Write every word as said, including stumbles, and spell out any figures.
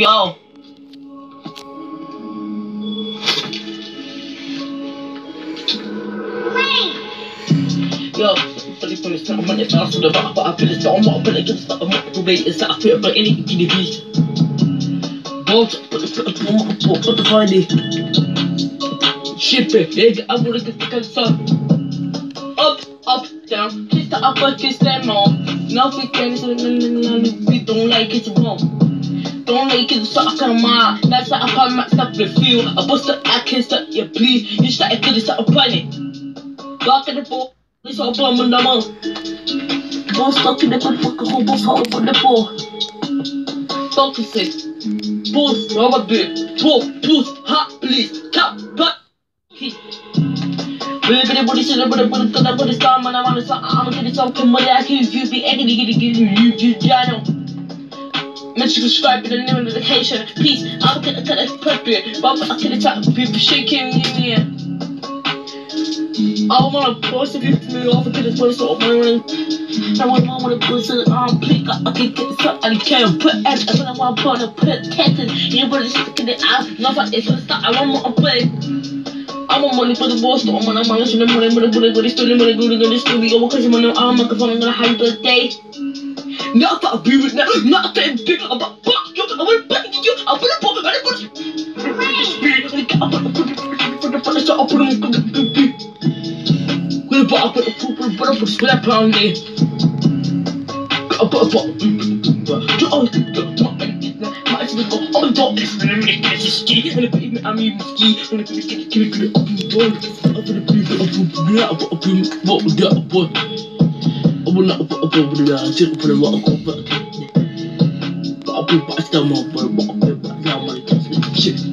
Yo. Yo, tadi pun saya banyak tak sudah apa apa dah tak mau apa lagi tak mau tu baik saya apa apa ini gini bis. Bos, apa mau apa apa fadi. Ship it, egg I would get the sun. Up, up, down, kiss the upper, kiss that mom. Nothing can we don't like it wrong. Don't like it, so I can my that's how I can max up the feel. I bust the I can start you please. You start to this up panic. Walk in the ball. This all plum on the mouth. Boss stuck in the motherfucker who boss hard on the ball. Talk to say. Boss, rubber bit. Twelve, puss, hot, please. Top, but. Baby, body shit, but I'm gonna put this time and I wanna say, I'm gonna get something more like you. You be angry, get it, get it, you, you, I know. Make sure you subscribe to the new notification. Please, I'm gonna cut it perfect. But I'm gonna talk to people shaking me in. I wanna post a few to me off into this place so I'm running. I want to wanna put it on plick. I can get this up and can't put it. I want to put it, put it, catch it. You better stick it out. Nothing is gonna stop. I want more play. I want money for the boss. I'm gonna manage the money, money, money, money, money, money, money, money, money, over because I'm gonna make a phone. I'm gonna have a birthday. Not to agree with now, not to big about fuck you. I will back you. I will put it, I will put it. I put it, I put it. We'll put up with a poop, but I'll put a slap on me. I'll put a pop. Oh, my go. Oh, don't listen to me. It's a ski. And if I mean, ski. And if you get it, get it up and down. Up in the people, up in the up, up in what would that boy? I will not put up over the line. Take up for the water. But I'll put back down my boy. But I'll put back down my shit.